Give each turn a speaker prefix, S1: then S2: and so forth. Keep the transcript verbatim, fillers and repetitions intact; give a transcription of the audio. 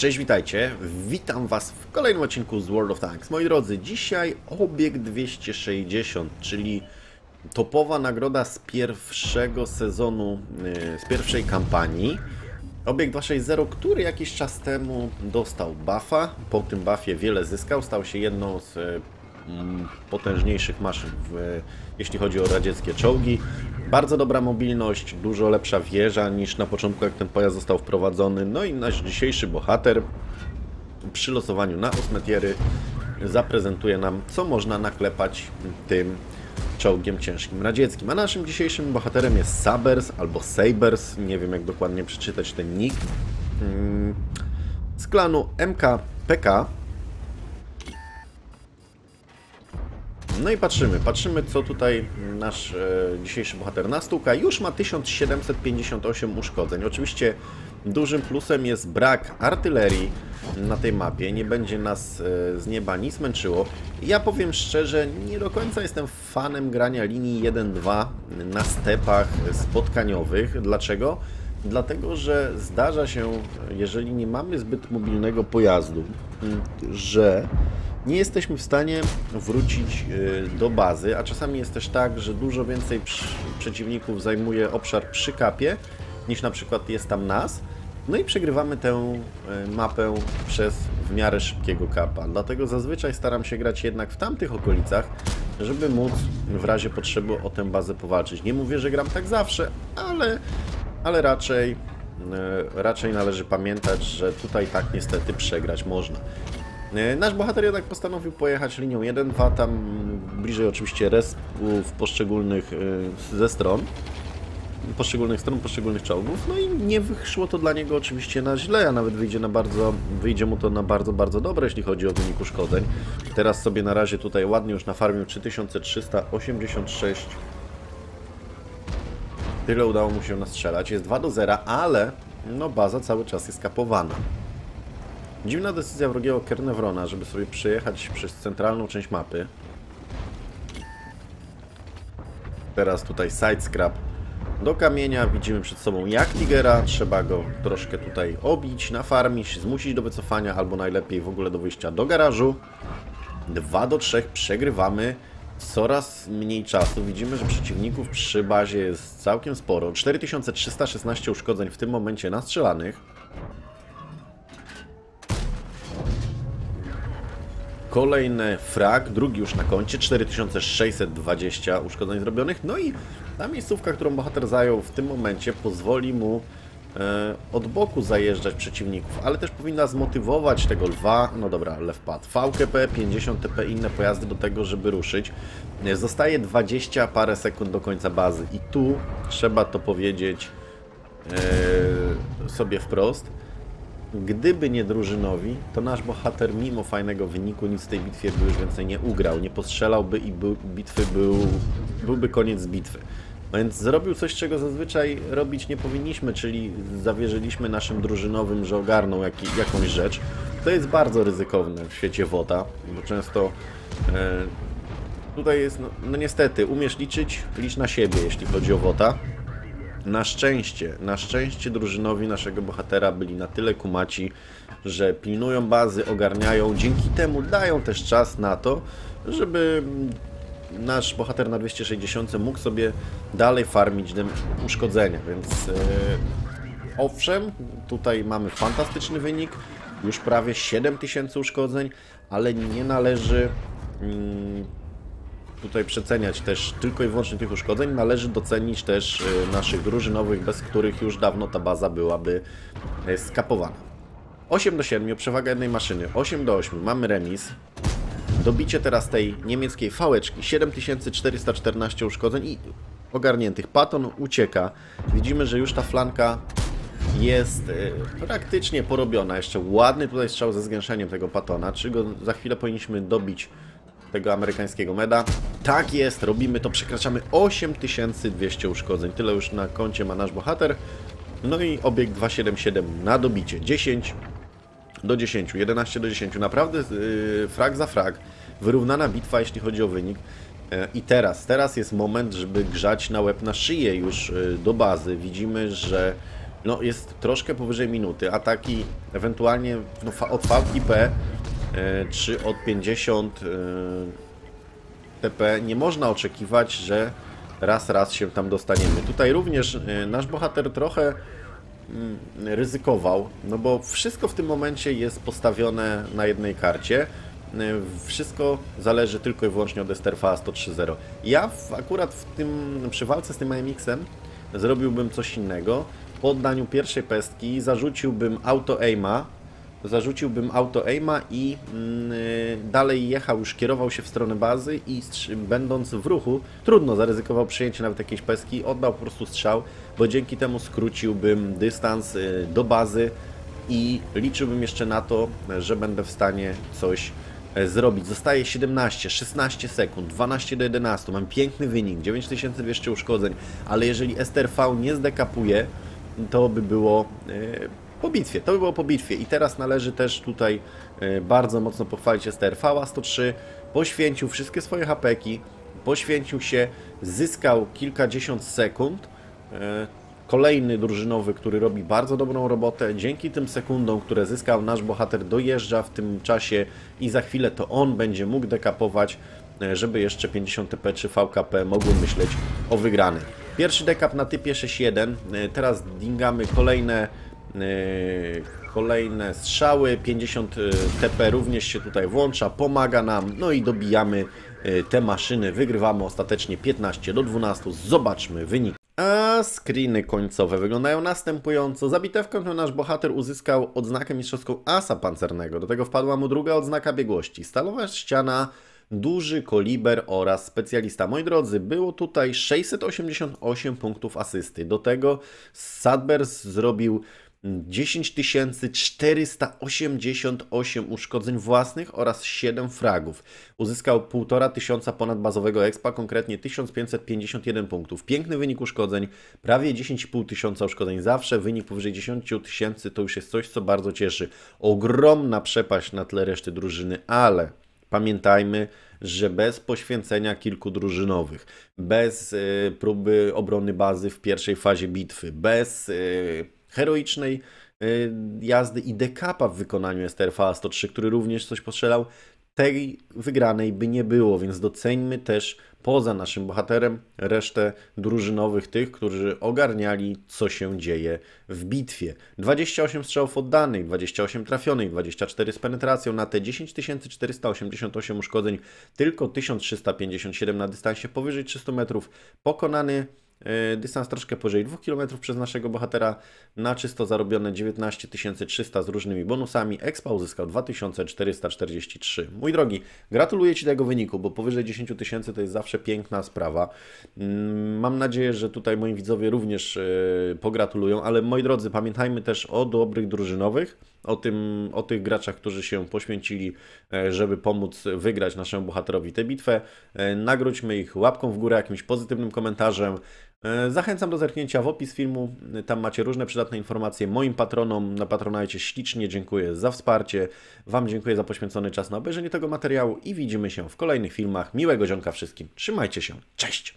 S1: Cześć, witajcie. Witam Was w kolejnym odcinku z World of Tanks. Moi drodzy, dzisiaj obiekt dwieście sześćdziesiąt, czyli topowa nagroda z pierwszego sezonu, z pierwszej kampanii. Obiekt dwieście sześćdziesiąt, który jakiś czas temu dostał buffa. Po tym buffie wiele zyskał, stał się jedną z mm, potężniejszych maszyn, w, jeśli chodzi o radzieckie czołgi. Bardzo dobra mobilność, dużo lepsza wieża niż na początku, jak ten pojazd został wprowadzony. No i nasz dzisiejszy bohater przy losowaniu na osmetiery zaprezentuje nam, co można naklepać tym czołgiem ciężkim radzieckim. A naszym dzisiejszym bohaterem jest Sabers albo Sabers, nie wiem jak dokładnie przeczytać ten nick, z klanu M K P K. No i patrzymy, patrzymy co tutaj nasz e, dzisiejszy bohater nastuka. Już ma tysiąc siedemset pięćdziesiąt osiem uszkodzeń. Oczywiście dużym plusem jest brak artylerii na tej mapie. Nie będzie nas e, z nieba nic męczyło. Ja powiem szczerze, nie do końca jestem fanem grania linii jeden dwa na stepach spotkaniowych. Dlaczego? Dlatego, że zdarza się, jeżeli nie mamy zbyt mobilnego pojazdu, że nie jesteśmy w stanie wrócić do bazy, a czasami jest też tak, że dużo więcej przeciwników zajmuje obszar przy kapie, niż na przykład jest tam nas. No i przegrywamy tę mapę przez w miarę szybkiego kapa. Dlatego zazwyczaj staram się grać jednak w tamtych okolicach, żeby móc w razie potrzeby o tę bazę powalczyć. Nie mówię, że gram tak zawsze, ale, ale raczej, raczej należy pamiętać, że tutaj tak niestety przegrać można. Nasz bohater jednak postanowił pojechać linią jeden dwa, tam bliżej oczywiście respów poszczególnych ze stron, poszczególnych stron, poszczególnych czołgów, no i nie wyszło to dla niego oczywiście na źle, a nawet wyjdzie na bardzo, wyjdzie mu to na bardzo, bardzo dobre, jeśli chodzi o wynik uszkodzeń. Teraz sobie na razie tutaj ładnie już nafarmił trzy tysiące trzysta osiemdziesiąt sześć. Tyle udało mu się nastrzelać, jest dwa do zera, ale no baza cały czas jest kapowana. Dziwna decyzja wrogiego Kernewrona, żeby sobie przejechać przez centralną część mapy. Teraz tutaj sidescrap do kamienia. Widzimy przed sobą jak Tigera. Trzeba go troszkę tutaj obić, nafarmić, zmusić do wycofania, albo najlepiej w ogóle do wyjścia do garażu. dwa do trzech przegrywamy. Coraz mniej czasu. Widzimy, że przeciwników przy bazie jest całkiem sporo. cztery tysiące trzysta szesnaście uszkodzeń w tym momencie nastrzelanych. Kolejny frag, drugi już na koncie, cztery tysiące sześćset dwadzieścia uszkodzeń zrobionych. No i ta miejscówka, którą bohater zajął w tym momencie, pozwoli mu e, od boku zajeżdżać przeciwników, ale też powinna zmotywować tego lwa, no dobra, lew padł, V K P, pięćdziesiąt T P, inne pojazdy do tego, żeby ruszyć. Zostaje dwadzieścia parę sekund do końca bazy i tu trzeba to powiedzieć e, sobie wprost. Gdyby nie drużynowi, to nasz bohater mimo fajnego wyniku nic w tej bitwie by już więcej nie ugrał, nie postrzelałby i był, bitwy był, byłby koniec bitwy. No więc zrobił coś, czego zazwyczaj robić nie powinniśmy, czyli zawierzyliśmy naszym drużynowym, że ogarną jaki, jakąś rzecz. To jest bardzo ryzykowne w świecie WOTA, bo często e, tutaj jest, no, no niestety, umiesz liczyć, licz na siebie, jeśli chodzi o WOTA. Na szczęście, na szczęście drużynowi naszego bohatera byli na tyle kumaci, że pilnują bazy, ogarniają, dzięki temu dają też czas na to, żeby nasz bohater na dwieście sześćdziesiąt mógł sobie dalej farmić uszkodzenia, więc e, owszem, tutaj mamy fantastyczny wynik, już prawie siedem tysięcy uszkodzeń, ale nie należy mm, tutaj przeceniać też tylko i wyłącznie tych uszkodzeń, należy docenić też y, naszych drużynowych, bez których już dawno ta baza byłaby y, skapowana. osiem do siedmiu, przewaga jednej maszyny, osiem do ośmiu, mamy remis. Dobicie teraz tej niemieckiej fałeczki, siedem tysięcy czterysta czternaście uszkodzeń i ogarniętych. Patton ucieka. Widzimy, że już ta flanka jest y, praktycznie porobiona. Jeszcze ładny tutaj strzał ze zgęszeniem tego Pattona, czy go za chwilę powinniśmy dobić tego amerykańskiego meda. Tak jest, robimy to, przekraczamy osiem tysięcy dwieście uszkodzeń. Tyle już na koncie ma nasz bohater. No i obiekt dwieście siedemdziesiąt siedem na dobicie. dziesięć do dziesięciu, jedenaście do dziesięciu. Naprawdę yy, frag za frag. Wyrównana bitwa, jeśli chodzi o wynik. Yy, I teraz, teraz jest moment, żeby grzać na łeb na szyję już yy, do bazy. Widzimy, że no, jest troszkę powyżej minuty. Ataki ewentualnie no, od V K P e, czy od pięćdziesiąt e, T P nie można oczekiwać, że raz, raz się tam dostaniemy. Tutaj również e, nasz bohater trochę mm, ryzykował, no bo wszystko w tym momencie jest postawione na jednej karcie. Wszystko zależy tylko i wyłącznie od S T R V A sto trzy zero. Ja w, akurat w tym, przy walce z tym A M X-em zrobiłbym coś innego. Po oddaniu pierwszej pestki zarzuciłbym auto-aima, zarzuciłbym auto-aima i yy, dalej jechał, już kierował się w stronę bazy i będąc w ruchu, trudno, zaryzykował przyjęcie nawet jakiejś pestki, oddał po prostu strzał, bo dzięki temu skróciłbym dystans yy, do bazy i liczyłbym jeszcze na to, że będę w stanie coś zrobić. Zostaje siedemnaście, szesnaście sekund, dwanaście do jedenastu, mam piękny wynik, dziewięć tysięcy dwieście uszkodzeń, ale jeżeli S T R V nie zdekapuje, to by było yy, po bitwie, to by było po bitwie i teraz należy też tutaj yy, bardzo mocno pochwalić S T R V A sto trzy, poświęcił wszystkie swoje hapeki, poświęcił się, zyskał kilkadziesiąt sekund, yy, kolejny drużynowy, który robi bardzo dobrą robotę. Dzięki tym sekundom, które zyskał nasz bohater, dojeżdża w tym czasie i za chwilę to on będzie mógł dekapować, żeby jeszcze pięćdziesiąt T P czy V K P mogły myśleć o wygranej. Pierwszy dekap na typie sześć jeden. Teraz dingamy kolejne, kolejne strzały. pięćdziesiąt T P również się tutaj włącza, pomaga nam. No i dobijamy te maszyny. Wygrywamy ostatecznie piętnaście do dwunastu. Zobaczmy wynik. A screeny końcowe wyglądają następująco. Za bitewkę tę nasz bohater uzyskał odznakę mistrzowską asa pancernego. Do tego wpadła mu druga odznaka biegłości. Stalowa ściana, duży koliber oraz specjalista. Moi drodzy, było tutaj sześćset osiemdziesiąt osiem punktów asysty. Do tego Sadbers zrobił dziesięć tysięcy czterysta osiemdziesiąt osiem uszkodzeń własnych oraz siedem fragów. Uzyskał półtora tysiąca ponad bazowego expa, konkretnie tysiąc pięćset pięćdziesiąt jeden punktów. Piękny wynik uszkodzeń, prawie dziesięć i pół tysiąca uszkodzeń. Zawsze wynik powyżej dziesięć tysięcy to już jest coś, co bardzo cieszy. Ogromna przepaść na tle reszty drużyny, ale pamiętajmy, że bez poświęcenia kilku drużynowych, bez y, próby obrony bazy w pierwszej fazie bitwy, bez y, heroicznej y, jazdy i dekapa w wykonaniu S T R V A sto trzy, który również coś postrzelał, tej wygranej by nie było, więc doceńmy też poza naszym bohaterem resztę drużynowych, tych, którzy ogarniali, co się dzieje w bitwie. dwadzieścia osiem strzałów oddanych, dwadzieścia osiem trafionych, dwadzieścia cztery z penetracją na te dziesięć tysięcy czterysta osiemdziesiąt osiem uszkodzeń, tylko tysiąc trzysta pięćdziesiąt siedem na dystansie powyżej trzystu metrów, pokonany dystans troszkę powyżej dwóch kilometrów przez naszego bohatera, na czysto zarobione dziewiętnaście tysięcy trzysta z różnymi bonusami. Expa uzyskał dwa tysiące czterysta czterdzieści trzy. Mój drogi, gratuluję Ci tego wyniku, bo powyżej dziesięć tysięcy to jest zawsze piękna sprawa. Mam nadzieję, że tutaj moi widzowie również pogratulują, ale moi drodzy, pamiętajmy też o dobrych drużynowych, o, tym, o tych graczach, którzy się poświęcili, żeby pomóc wygrać naszemu bohaterowi tę bitwę. Nagródźmy ich łapką w górę, jakimś pozytywnym komentarzem. Zachęcam do zerknięcia w opis filmu, tam macie różne przydatne informacje. Moim patronom na Patronite ślicznie dziękuję za wsparcie. Wam dziękuję za poświęcony czas na obejrzenie tego materiału i widzimy się w kolejnych filmach. Miłego dzionka wszystkim. Trzymajcie się. Cześć!